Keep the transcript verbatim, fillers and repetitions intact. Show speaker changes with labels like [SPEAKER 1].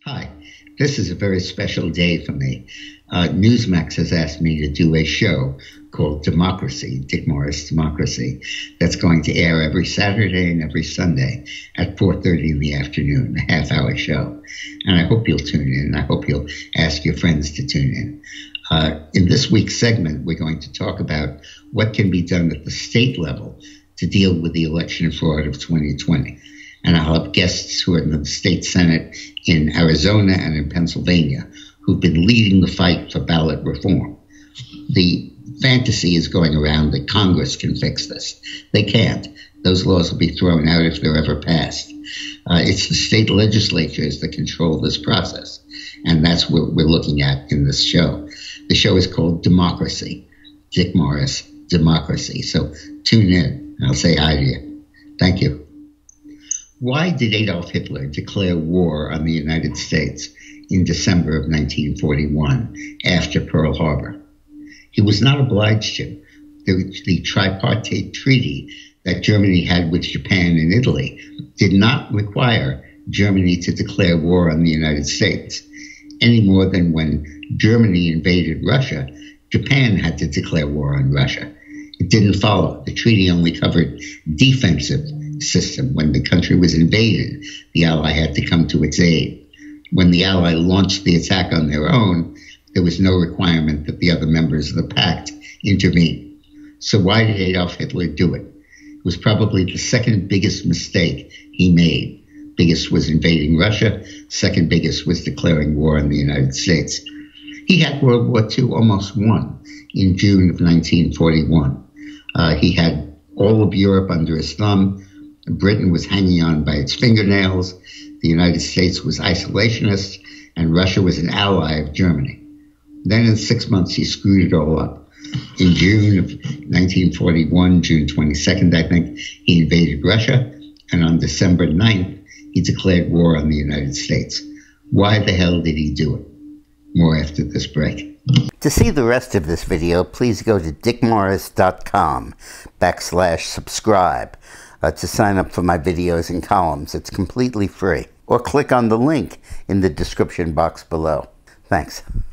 [SPEAKER 1] Hi, this is a very special day for me. Uh, Newsmax has asked me to do a show called Democracy, Dick Morris Democracy, that's going to air every Saturday and every Sunday at four thirty in the afternoon, a half-hour show. And I hope you'll tune in. I hope you'll ask your friends to tune in. Uh, in this week's segment, we're going to talk about what can be done at the state level to deal with the election fraud of twenty twenty. And I'll have guests who are in the state Senate in Arizona and in Pennsylvania who've been leading the fight for ballot reform. The fantasy is going around that Congress can fix this. They can't. Those laws will be thrown out if they're ever passed. Uh, it's the state legislatures that control this process, and that's what we're looking at in this show. The show is called Democracy, Dick Morris Democracy. So tune in, and I'll say hi to you. Thank you. Why did Adolf Hitler declare war on the United States in December of nineteen forty-one after Pearl Harbor? He was not obliged to. The, the tripartite treaty that Germany had with Japan and Italy did not require Germany to declare war on the United States, any more than when Germany invaded Russia, Japan had to declare war on Russia. It didn't follow. The treaty only covered defensive system. When the country was invaded, the ally had to come to its aid. When the ally launched the attack on their own, there was no requirement that the other members of the pact intervene. So why did Adolf Hitler do it? It was probably the second biggest mistake he made. Biggest was invading Russia. Second biggest was declaring war on the United States. He had World War Two almost won in June of nineteen forty-one. Uh, he had all of Europe under his thumb. Britain was hanging on by its fingernails. The United States was isolationist, and Russia was an ally of Germany. Then in six months, he screwed it all up. In June of nineteen forty-one, June twenty-second, I think, he invaded Russia, and on December ninth, he declared war on the United States. Why the hell did he do it? More after this break.
[SPEAKER 2] To see the rest of this video, please go to dickmorris.com backslash subscribe uh, to sign up for my videos and columns. It's completely free. Or click on the link in the description box below. Thanks.